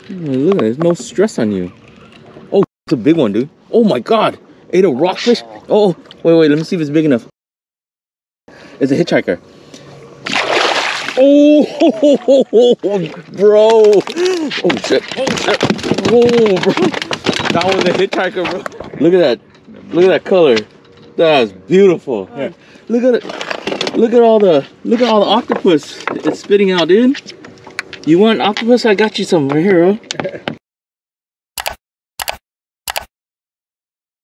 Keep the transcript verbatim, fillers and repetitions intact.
Look at it, there's no stress on you. Oh, it's a big one, dude. Oh my God, ate a rockfish. Oh, wait, wait, let me see if it's big enough. It's a hitchhiker. Oh, bro. Oh shit. Oh shit. Oh, bro. That was a hitchhiker, bro. Look at that. Look at that color. That's beautiful. Here. Look at it. Look at all the. Look at all the octopus it's spitting out, dude. You want octopus? I got you some right here, bro.